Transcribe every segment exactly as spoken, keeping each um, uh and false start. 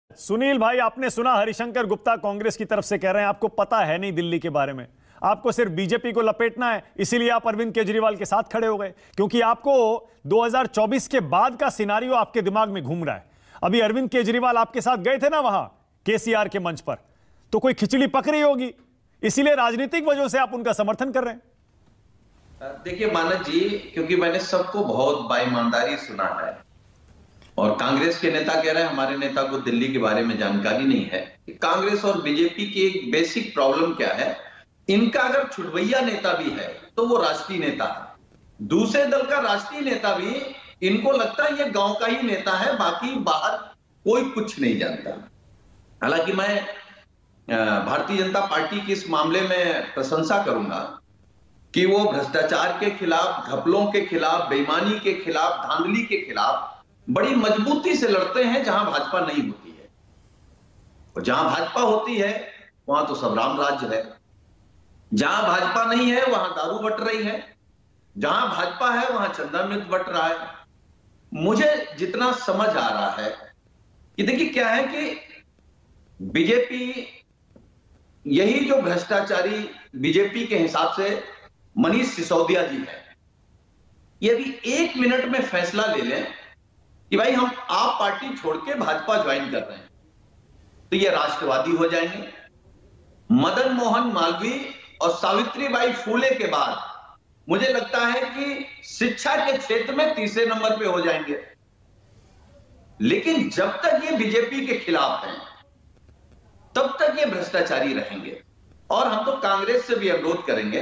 सुनील भाई, आपने सुना हरिशंकर गुप्ता कांग्रेस की तरफ से कह रहे हैं आपको पता है नहीं दिल्ली के बारे में, आपको सिर्फ बीजेपी को लपेटना है, इसीलिए आप अरविंद केजरीवाल के साथ खड़े हो गए, क्योंकि आपको दो हज़ार चौबीस के बाद का सिनारियो आपके दिमाग में घूम रहा है। अभी अरविंद केजरीवाल आपके साथ गए थे ना वहां केसीआर के मंच पर, तो कोई खिचड़ी पक रही होगी, इसीलिए राजनीतिक वजह से आप उनका समर्थन कर रहे हैं। देखिए मानस जी, क्योंकि मैंने सबको बहुत बाईमानदारी सुना है और कांग्रेस के नेता कह रहे हैं हमारे नेता को दिल्ली के बारे में जानकारी नहीं है। कांग्रेस और बीजेपी की एक बेसिक प्रॉब्लम क्या है, इनका अगर छुटभैया नेता भी है तो वो राष्ट्रीय नेता है, दूसरे दल का राष्ट्रीय नेता भी इनको लगता है ये गांव का ही नेता है, बाकी बाहर कोई कुछ नहीं जानता। हालांकि मैं भारतीय जनता पार्टी की इस मामले में प्रशंसा करूंगा कि वो भ्रष्टाचार के खिलाफ, घपलों के खिलाफ, बेईमानी के खिलाफ, धांधली के खिलाफ बड़ी मजबूती से लड़ते हैं जहां भाजपा नहीं होती है। और जहां भाजपा होती है वहां तो सब राम राज्य है, जहां भाजपा नहीं है वहां दारू बट रही है, जहां भाजपा है वहां चंदा मृत बट रहा है। मुझे जितना समझ आ रहा है कि देखिए क्या है कि बीजेपी, यही जो भ्रष्टाचारी बीजेपी के हिसाब से मनीष सिसोदिया जी है, यदि एक मिनट में फैसला ले लें कि भाई हम आप पार्टी छोड़ के भाजपा ज्वाइन कर रहे हैं, तो ये राष्ट्रवादी हो जाएंगे। मदन मोहन मालवीय और सावित्रीबाई फूले के बाद मुझे लगता है कि शिक्षा के क्षेत्र में तीसरे नंबर पे हो जाएंगे। लेकिन जब तक ये बीजेपी के खिलाफ हैं तब तक ये भ्रष्टाचारी रहेंगे। और हम तो कांग्रेस से भी अनुरोध करेंगे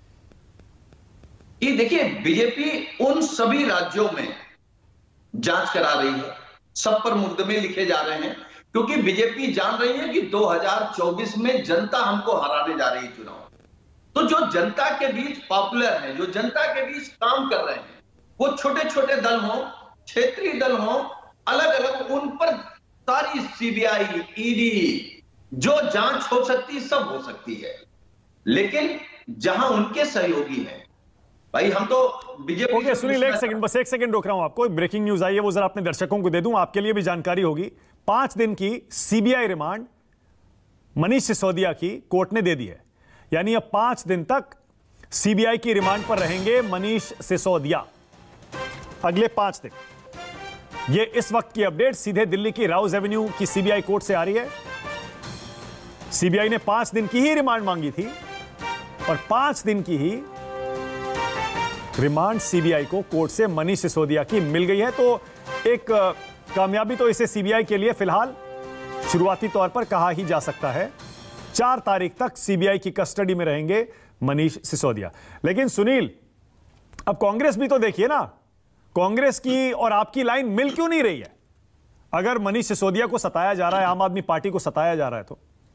कि देखिए बीजेपी उन सभी राज्यों में जांच करा रही है, सब पर मुकदमे लिखे जा रहे हैं, क्योंकि बीजेपी जान रही है कि दो हज़ार चौबीस में जनता हमको हराने जा रही है चुनाव। तो जो जनता के बीच पॉपुलर है, जो जनता के बीच काम कर रहे हैं, वो छोटे छोटे दल हों, क्षेत्रीय दल हों, अलग अलग, उन पर सारी सीबीआई, ईडी जो जांच हो सकती है सब हो सकती है। लेकिन जहां उनके सहयोगी हैं, भाई हम तो बीजेपी। ओके सुनील, एक सेकंड, बस एक सेकंड रोक रहा हूं आपको। ब्रेकिंग न्यूज आई है, वो जरा अपने दर्शकों को दे दूं, आपके लिए भी जानकारी होगी। पांच दिन की सीबीआई रिमांड मनीष सिसोदिया की कोर्ट ने दे दी है, यानी अब पांच दिन तक सीबीआई की रिमांड पर रहेंगे मनीष सिसोदिया, अगले पांच दिन। ये इस वक्त की अपडेट सीधे दिल्ली की राउज एवेन्यू की सीबीआई कोर्ट से आ रही है। सीबीआई ने पांच दिन की ही रिमांड मांगी थी और पांच दिन की ही रिमांड सीबीआई को कोर्ट से मनीष सिसोदिया की मिल गई है। तो एक कामयाबी तो इसे सीबीआई के लिए फिलहाल शुरुआती तौर पर कहा ही जा सकता है। चार तारीख तक सीबीआई की कस्टडी में रहेंगे मनीष सिसोदिया। लेकिन सुनील, अब कांग्रेस भी तो देखिए ना, कांग्रेस की और आपकी लाइन मिल क्यों नहीं रही है? अगर मनीष सिसोदिया को सताया जा रहा है, आम आदमी पार्टी को सताया जा रहा है, तो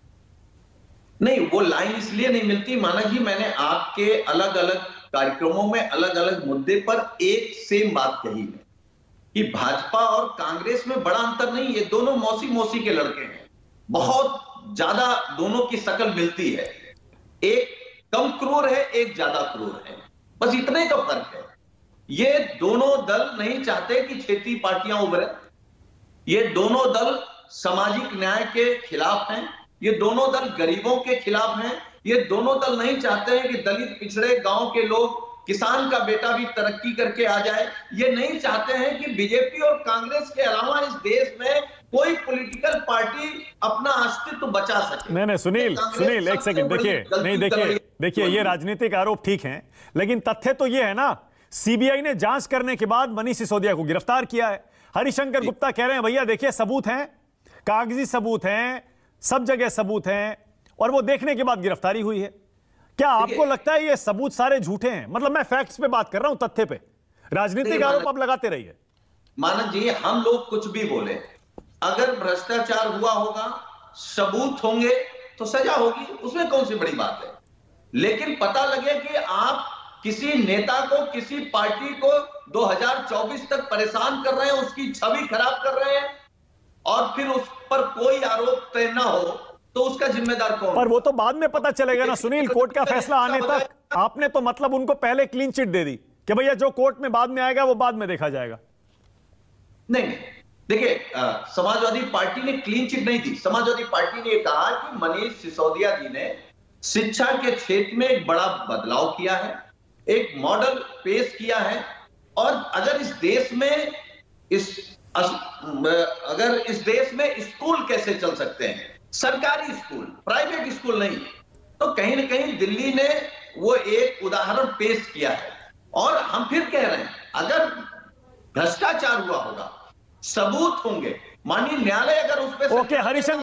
नहीं, वो लाइन इसलिए नहीं मिलती माना जी, मैंने आपके अलग अलग कार्यक्रमों में अलग अलग मुद्दे पर एक सेम बात कही है कि भाजपा और कांग्रेस में बड़ा अंतर नहीं, ये दोनों मौसी मौसी के लड़के हैं, बहुत ज्यादा दोनों की शक्ल मिलती है, एक कम क्रूर है, एक ज्यादा क्रूर है, बस इतना ही तो फर्क है। ये दोनों दल नहीं चाहते कि क्षेत्रीय पार्टियां उभरे, ये दोनों दल सामाजिक न्याय के खिलाफ हैं, ये दोनों दल गरीबों के खिलाफ हैं, ये दोनों दल नहीं चाहते हैं कि दलित पिछड़े गांव के लोग, किसान का बेटा भी तरक्की करके आ जाए, ये नहीं चाहते हैं कि बीजेपी और कांग्रेस के अलावा इस देश में कोई पॉलिटिकल पार्टी अपना अस्तित्व बचा सके। नहीं नहीं सुनील, सुनील एक सेकंड, देखिए नहीं, देखिए देखिए ये राजनीतिक आरोप ठीक हैं, लेकिन तथ्य तो ये है ना, सीबीआई ने जांच करने के बाद मनीष सिसोदिया को गिरफ्तार किया है। हरिशंकर गुप्ता कह रहे हैं भैया देखिए सबूत हैं, कागजी सबूत हैं, सब जगह सबूत हैं, और वो देखने के बाद गिरफ्तारी हुई है। क्या आपको लगता है ये सबूत सारे झूठे हैं? मतलब मैं फैक्ट्स पे बात कर रहा हूं, तथ्य पे। राजनीतिक आरोप आप लगाते रहिए। मानव जी, हम लोग कुछ भी बोले, अगर भ्रष्टाचार हुआ होगा, सबूत होंगे तो सजा होगी, उसमें कौन सी बड़ी बात है। लेकिन पता लगे कि आप किसी नेता को, किसी पार्टी को दो हज़ार चौबीस तक परेशान कर रहे हैं, उसकी छवि खराब कर रहे हैं, और फिर उस पर कोई आरोप तय ना हो, तो उसका जिम्मेदार कौन? पर वो तो बाद में पता चलेगा ना सुनील, कोर्ट का फैसला आने तक। आपने तो मतलब उनको पहले क्लीन चिट दे दी कि भैया जो कोर्ट में बाद में आएगा वो बाद में देखा जाएगा। नहीं नहीं, देखिए, समाजवादी पार्टी ने क्लीन चिट नहीं दी। समाजवादी पार्टी ने कहा कि मनीष सिसोदिया जी ने शिक्षा के क्षेत्र में एक बड़ा बदलाव किया है, एक मॉडल पेश किया है, और अगर इस देश में इस अगर इस देश में स्कूल कैसे चल सकते हैं, सरकारी स्कूल, प्राइवेट स्कूल नहीं, तो कहीं ना कहीं दिल्ली ने वो एक उदाहरण पेश किया है। और हम फिर कह रहे हैं, अगर भ्रष्टाचार हुआ होगा, सबूत होंगे, माननीय न्यायालय अगर उस पर ओके हरिशंकर